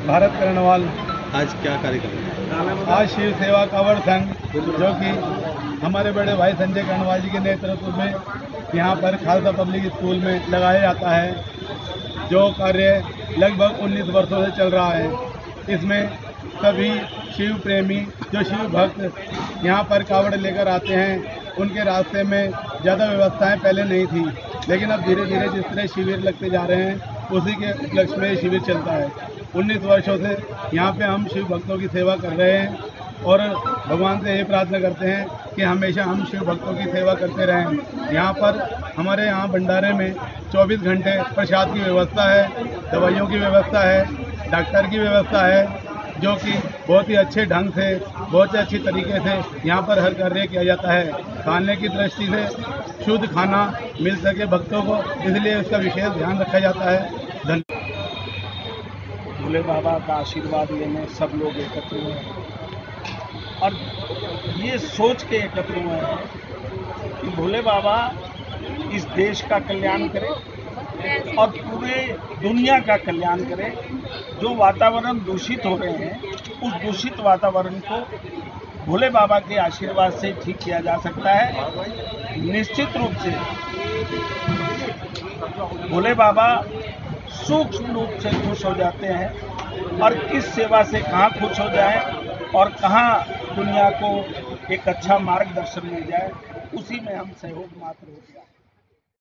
भारत कर्णवाल। आज क्या कार्यक्रम है? आज शिव सेवा कांवड़ संघ, जो कि हमारे बड़े भाई संजय कर्णवाल जी के नेतृत्व में यहाँ पर खालसा पब्लिक स्कूल में लगाया जाता है, जो कार्य लगभग 19 वर्षों से चल रहा है। इसमें सभी शिव प्रेमी, जो शिव भक्त यहाँ पर कावड़ लेकर आते हैं, उनके रास्ते में ज़्यादा व्यवस्थाएं पहले नहीं थी, लेकिन अब धीरे धीरे जिस तरह शिविर लगते जा रहे हैं, उसी के उपलक्ष्य में शिविर चलता है। 19 वर्षों से यहाँ पे हम शिव भक्तों की सेवा कर रहे हैं और भगवान से यही प्रार्थना करते हैं कि हमेशा हम शिव भक्तों की सेवा करते रहें। यहाँ पर हमारे यहाँ भंडारे में 24 घंटे प्रसाद की व्यवस्था है, दवाइयों की व्यवस्था है, डॉक्टर की व्यवस्था है, जो कि बहुत ही अच्छे ढंग से, बहुत ही अच्छी तरीके से यहाँ पर हर कार्य किया जाता है। खाने की दृष्टि से शुद्ध खाना मिल सके भक्तों को, इसलिए उसका विशेष ध्यान रखा जाता है। धन्यवाद। भोले बाबा का आशीर्वाद लेने सब लोग एकत्र हुए हैं और ये सोच के एकत्र हुए हैं कि भोले बाबा इस देश का कल्याण करें और पूरे दुनिया का कल्याण करें। जो वातावरण दूषित हो रहे हैं, उस दूषित वातावरण को भोले बाबा के आशीर्वाद से ठीक किया जा सकता है। निश्चित रूप से भोले बाबा सूक्ष्म रूप से खुश हो जाते हैं और किस सेवा से कहाँ खुश हो जाए और कहाँ दुनिया को एक अच्छा मार्गदर्शन मिल जाए, उसी में हम सहयोग मात्र हो गया।